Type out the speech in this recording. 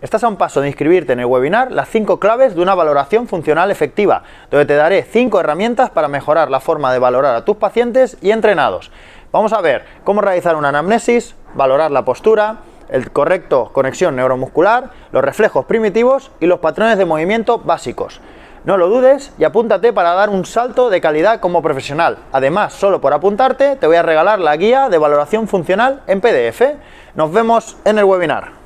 Estás a un paso de inscribirte en el webinar Las 5 claves de una valoración funcional efectiva, donde te daré 5 herramientas para mejorar la forma de valorar a tus pacientes y entrenados. Vamos a ver cómo realizar una anamnesis, valorar la postura, el correcto conexión neuromuscular, los reflejos primitivos y los patrones de movimiento básicos. No lo dudes y apúntate para dar un salto de calidad como profesional. Además, solo por apuntarte, te voy a regalar la guía de valoración funcional en PDF. Nos vemos en el webinar.